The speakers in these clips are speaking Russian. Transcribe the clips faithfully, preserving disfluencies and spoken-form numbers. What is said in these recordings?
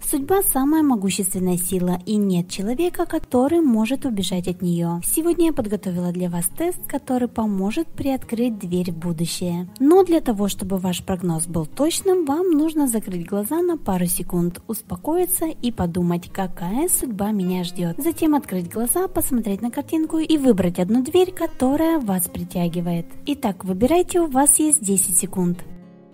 Судьба – самая могущественная сила, и нет человека, который может убежать от нее. Сегодня я подготовила для вас тест, который поможет приоткрыть дверь в будущее. Но для того, чтобы ваш прогноз был точным, вам нужно закрыть глаза на пару секунд, успокоиться и подумать, какая судьба меня ждет. Затем открыть глаза, посмотреть на картинку и выбрать одну дверь, которая вас притягивает. Итак, выбирайте, у вас есть десять секунд.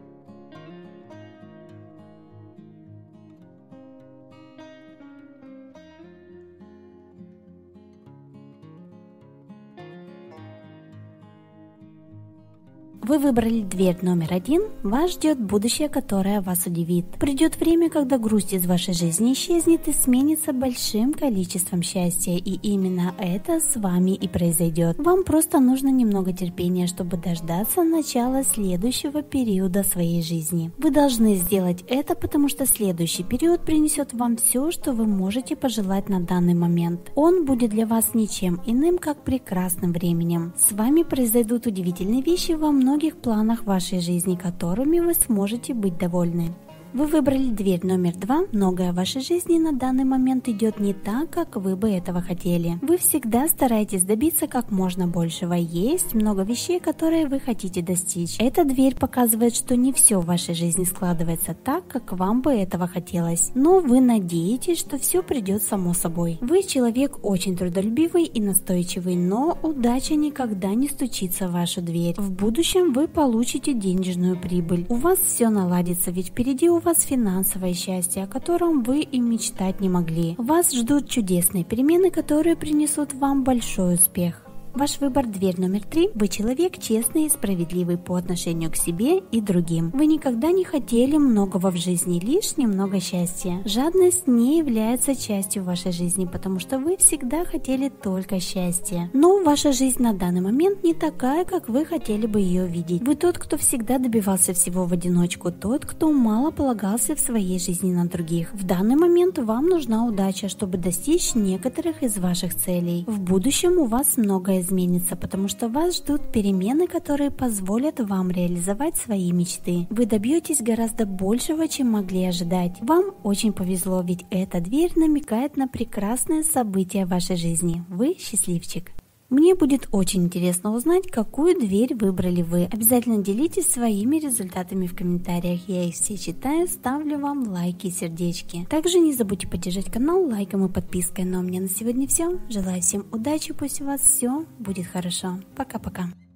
Вы выбрали дверь номер один, вас ждет будущее, которое вас удивит. Придет время, когда грусть из вашей жизни исчезнет и сменится большим количеством счастья, и именно это с вами и произойдет. Вам просто нужно немного терпения, чтобы дождаться начала следующего периода своей жизни. Вы должны сделать это, потому что следующий период принесет вам все, что вы можете пожелать на данный момент. Он будет для вас ничем иным, как прекрасным временем. С вами произойдут удивительные вещи во многих планах вашей жизни, которыми вы сможете быть довольны. Вы выбрали дверь номер два. Многое в вашей жизни на данный момент идет не так, как вы бы этого хотели. Вы всегда стараетесь добиться как можно большего. Есть много вещей, которые вы хотите достичь. Эта дверь показывает, что не все в вашей жизни складывается так, как вам бы этого хотелось. Но вы надеетесь, что все придет само собой. Вы человек очень трудолюбивый и настойчивый, но удача никогда не стучится в вашу дверь. В будущем вы получите денежную прибыль. У вас все наладится, ведь впереди у У вас финансовое счастье, о котором вы и мечтать не могли. Вас ждут чудесные перемены, которые принесут вам большой успех. Ваш выбор дверь номер три. Вы человек честный и справедливый по отношению к себе и другим. Вы никогда не хотели многого в жизни, лишь немного счастья. Жадность не является частью вашей жизни, потому что вы всегда хотели только счастья. Но ваша жизнь на данный момент не такая, как вы хотели бы ее видеть. Вы тот, кто всегда добивался всего в одиночку, тот, кто мало полагался в своей жизни на других. В данный момент вам нужна удача, чтобы достичь некоторых из ваших целей. В будущем у вас многое изменится, потому что вас ждут перемены, которые позволят вам реализовать свои мечты. Вы добьетесь гораздо большего, чем могли ожидать. Вам очень повезло, ведь эта дверь намекает на прекрасные события в вашей жизни. Вы счастливчик. Мне будет очень интересно узнать, какую дверь выбрали вы. Обязательно делитесь своими результатами в комментариях. Я их все читаю, ставлю вам лайки и сердечки. Также не забудьте поддержать канал лайком и подпиской. Ну а у меня на сегодня все. Желаю всем удачи, пусть у вас все будет хорошо. Пока-пока.